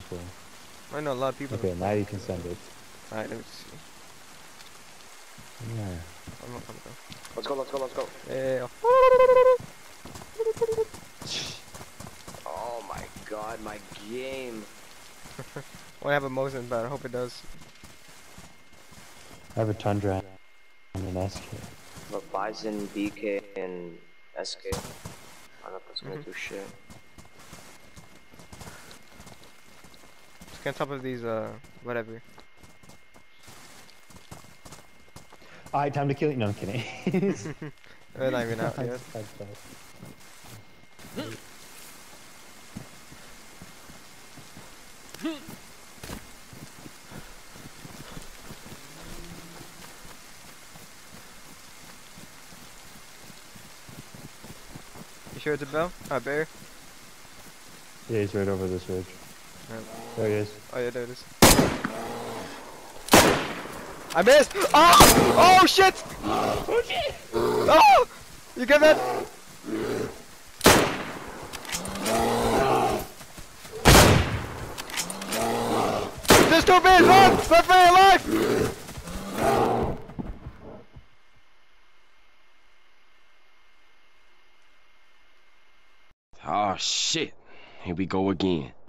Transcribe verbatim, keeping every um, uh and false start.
I know a lot of people. Okay, now you can send it. Alright, let me see. Yeah. I'm not coming down. Let's go, let's go, let's go. Yeah. Oh my god, my game. Well, I have a Mosin, but I hope it does. I have a Tundra and an S K. But Bison, B K, and S K. I don't know if that's gonna Mm-hmm. do shit. Just get on top of these, uh, whatever. Alright, time to kill you. No, I'm kidding. They're not even out yet. You sure it's a bell? A bear? Yeah, he's right over this ridge. Right. There he is. Oh yeah, there it is. I missed! Oh! Oh shit! Oh shit! Oh! You get that? There's two bears! Run! Run for your life! Oh shit. Here we go again.